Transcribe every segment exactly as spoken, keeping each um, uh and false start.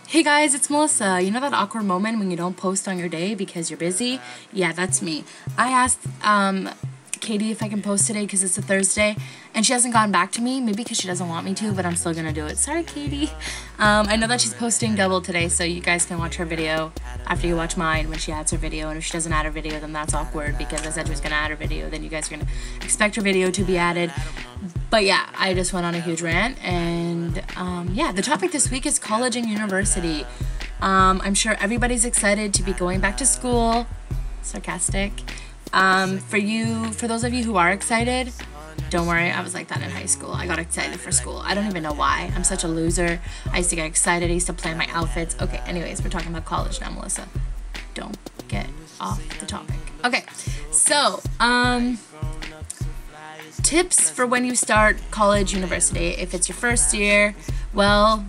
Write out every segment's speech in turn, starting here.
Hey guys, it's Melissa. You know that awkward moment when you don't post on your day because you're busy? Yeah, that's me. I asked um, Katie if I can post today because it's a Thursday, and she hasn't gotten back to me. Maybe because she doesn't want me to, but I'm still gonna do it. Sorry, Katie. Um, I know that she's posting double today, so you guys can watch her video after you watch mine when she adds her video. And if she doesn't add her video, then that's awkward because I said she was gonna add her video. Then you guys are gonna expect her video to be added. But yeah, I just went on a huge rant, and um, yeah, the topic this week is college and university. Um, I'm sure everybody's excited to be going back to school. Sarcastic. Um, for you, for those of you who are excited, don't worry, I was like that in high school. I got excited for school. I don't even know why. I'm such a loser. I used to get excited. I used to plan my outfits. Okay, anyways, we're talking about college now, Melissa. Don't get off the topic. Okay, so, um... tips for when you start college, university. If it's your first year, well,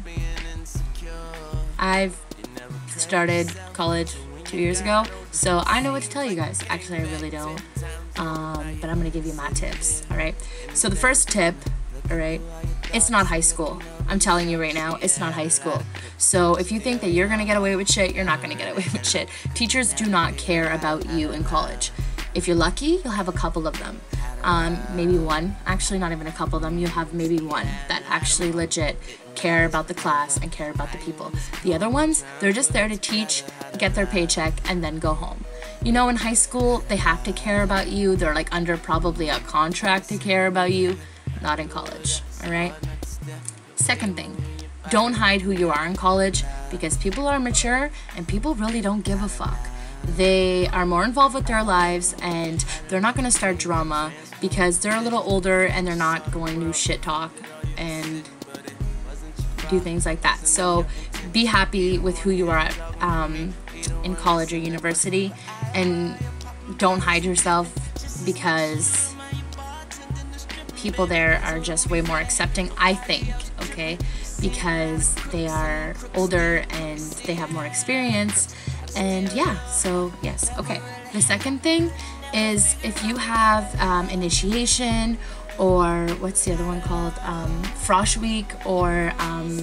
I've started college two years ago, so I know what to tell you guys. Actually, I really don't, um, but I'm gonna give you my tips, all right? So the first tip, all right, it's not high school. I'm telling you right now, it's not high school. So if you think that you're gonna get away with shit, you're not gonna get away with shit. Teachers do not care about you in college. If you're lucky, you'll have a couple of them. Um, maybe one, actually not even a couple of them, you'll have maybe one that actually legit care about the class and care about the people. The other ones, they're just there to teach, get their paycheck, and then go home. You know, in high school, they have to care about you. They're like under probably a contract to care about you. Not in college, all right? Second thing, don't hide who you are in college because people are mature and people really don't give a fuck. They are more involved with their lives and they're not going to start drama because they're a little older and they're not going to shit talk and do things like that. So be happy with who you are at, um, in college or university, and don't hide yourself because people there are just way more accepting, I think, okay, because they are older and they have more experience. And yeah, so yes, okay. The second thing is if you have um, initiation or what's the other one called? Um, Frosh Week or um,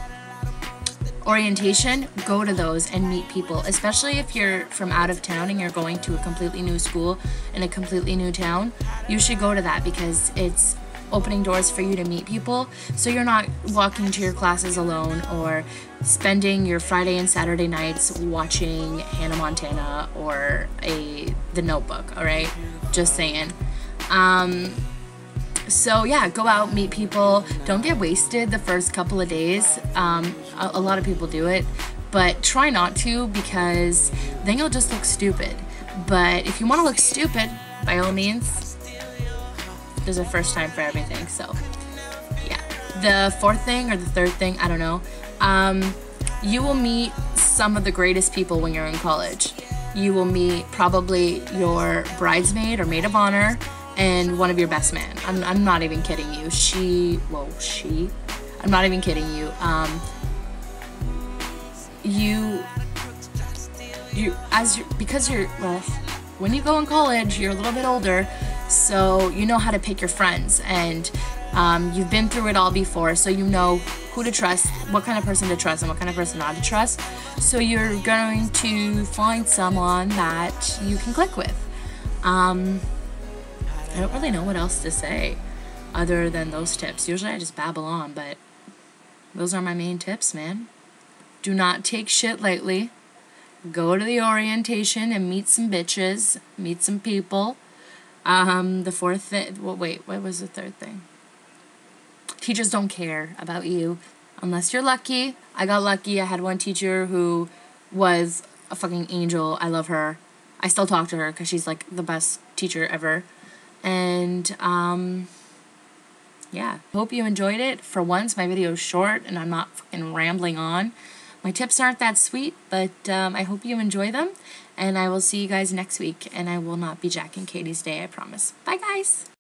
orientation, go to those and meet people, especially if you're from out of town and you're going to a completely new school in a completely new town. You should go to that because it's opening doors for you to meet people, so you're not walking to your classes alone or spending your Friday and Saturday nights watching Hannah Montana or a The Notebook, all right? Just saying. Um, so yeah, go out, meet people. Don't get wasted the first couple of days. Um, a, a lot of people do it, but try not to because then you'll just look stupid. But if you want to look stupid, by all means, there's a first time for everything. So yeah, the fourth thing or the third thing, I don't know, um, you will meet some of the greatest people when you're in college. You will meet probably your bridesmaid or maid of honor and one of your best men. I'm, I'm not even kidding you. She, whoa, she, I'm not even kidding you. Um, you, you, as you, because you're, well, when you go in college, you're a little bit older, so you know how to pick your friends, and um, you've been through it all before, so you know who to trust, what kind of person to trust, and what kind of person not to trust. So you're going to find someone that you can click with. Um, I don't really know what else to say other than those tips. Usually I just babble on, but those are my main tips, man. Do not take shit lightly. Go to the orientation and meet some bitches, meet some people. Um, the fourth thing, well, wait, what was the third thing? Teachers don't care about you unless you're lucky. I got lucky. I had one teacher who was a fucking angel. I love her. I still talk to her because she's like the best teacher ever. And, um, yeah. Hope you enjoyed it. For once, my video is short and I'm not fucking rambling on. My tips aren't that sweet, but um, I hope you enjoy them, and I will see you guys next week, and I will not be Jack and Katie's day, I promise. Bye, guys!